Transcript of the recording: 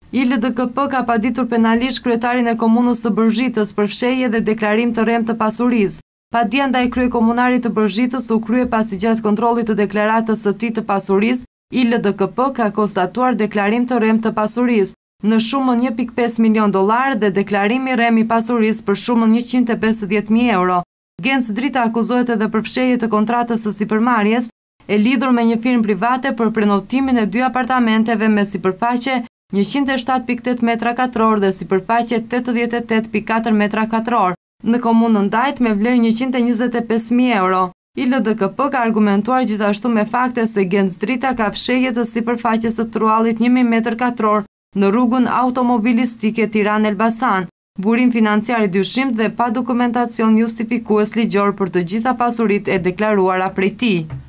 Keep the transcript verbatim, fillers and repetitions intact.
I L D K P ka paditur penalisht kryetarin e komunës së Bërzhitës për fshehje dhe deklarim të rrem të pasurisë. Padja ndaj kryekomunarit të Bërzhitës u krye pasi gjatë kontrollit të deklaratës së tij të pasurisë, I L D K P ka konstatuar deklarim të rrem të pasurisë në shumën një pikë pesë milion dollar dhe deklarimi rrem i pasurisë për shumën njëqind e pesëdhjetë mijë euro. Gens Drita akuzohet edhe për fshehje të kontratës së sipërmarrjes e lidhur me një firmë private për prenotimin e dy apartamenteve me sipërfaqe njëqind e shtatë pikë tetë metra katror dhe sipërfaqe tetëdhjetë e tetë pikë katër metra katror në komunën Ndajt me vlerë njëqind e njëzet e pesë mijë euro. I L D K P ka argumentuar gjithashtu me fakte se Gens Drita ka fshehje të sipërfaqes së truallit një mijë metër katror në rrugën automobilistike Tiranë-Elbasan, burim financiar i dyshim dhe pa dokumentacion justifikues ligjor për të gjitha pasuritë e deklaruara prej tij.